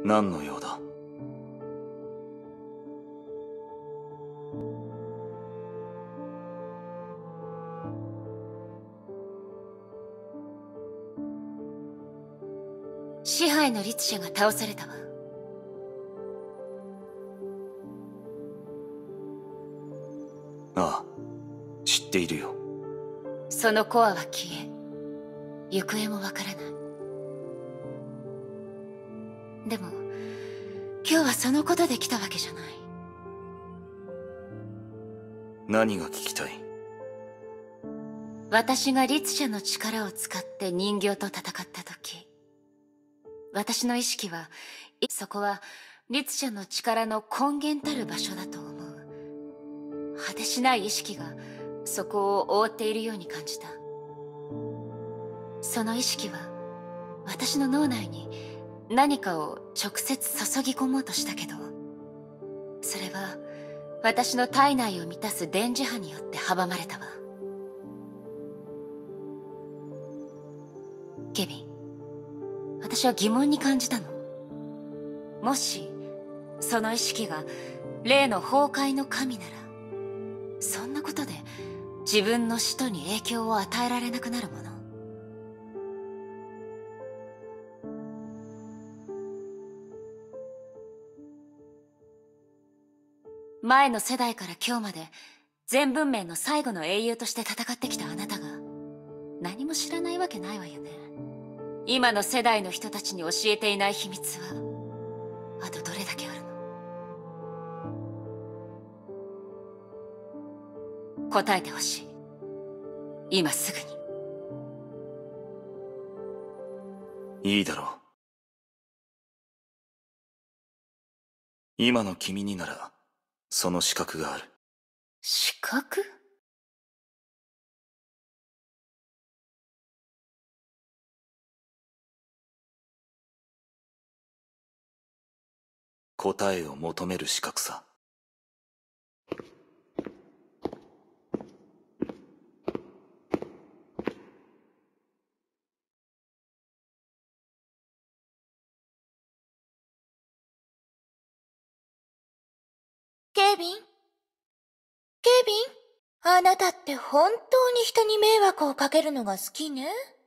何の用だ？ 支配の律者が倒されたわ。 ああ、知っているよ。 そのコアは消え、行方もわからない。でも今日はそのことで来たわけじゃない。 何が聞きたい？ 私が律者の力を使って人形と戦った時、私の意識は、そこは律者の力の根源たる場所だと思う。果てしない意識がそこを覆っているように感じた。その意識は私の脳内に何かを直接注ぎ込もうとしたけど、それは私の体内を満たす電磁波によって阻まれたわ。ケビン、私は疑問に感じたの。もしその意識が例の崩壊の神なら、そんなことで自分の使徒に影響を与えられなくなるもの。前の世代から今日まで全文明の最後の英雄として戦ってきたあなたが何も知らないわけないわよね。今の世代の人たちに教えていない秘密はあとどれだけあるの？答えてほしい。今すぐに。 いいだろう。今の君にならその資格がある。 資格？ 答えを求める資格さ。 ケビン、ケビン、あなたって本当に人に迷惑をかけるのが好きね。